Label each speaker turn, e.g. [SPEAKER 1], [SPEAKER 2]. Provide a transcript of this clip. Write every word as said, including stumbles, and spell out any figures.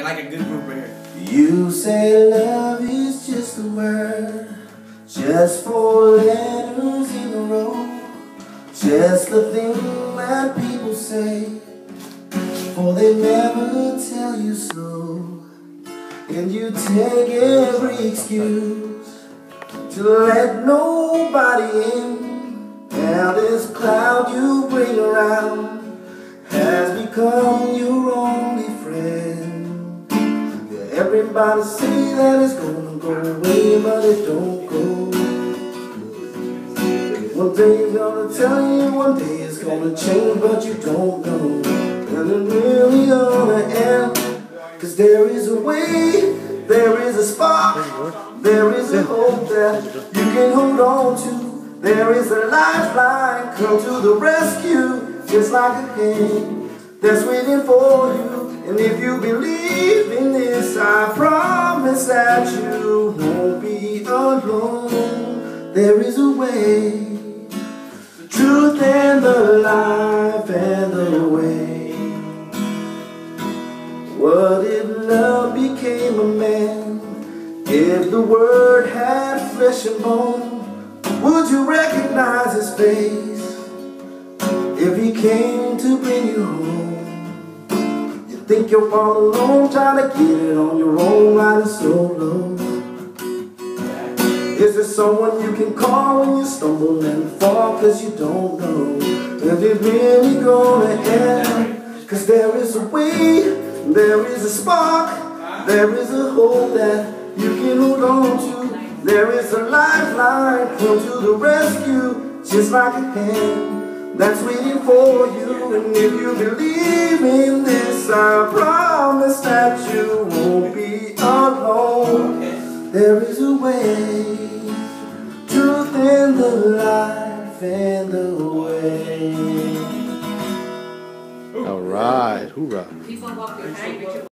[SPEAKER 1] like a good group right here.
[SPEAKER 2] You say love is just a word, just four letters in a row, just the thing that people say, for they never tell you so. And you take every excuse to let nobody in, and this cloud you bring around has become your only friend. Yeah, everybody say that it's gonna go away, but it don't go. One day it's gonna tell you, one day it's gonna change, but you don't know. And it's really gonna end, cause there is a way, there is a spark, there is a hope that you can hold on to. There is a lifeline, come to the rescue, just like a king that's waiting for you. And if you believe in this, I promise that you won't be alone. There is a way, the truth and the life and the way. What if love became a man? If the word had flesh and bone, would you recognize his face if he came to bring you home? You think you're all alone, trying to get it on your own, riding so low. Is there someone you can call when you stumble and fall? Cause you don't know if it's really gonna end. Cause there is a way, there is a spark, there is a hope that you can hold on to. There is a lifeline, come to the rescue, just like a hand that's waiting for you. And if you believe in this, I promise that you won't be alone. There is a way, truth in the life and the way.
[SPEAKER 3] All right, hoorah.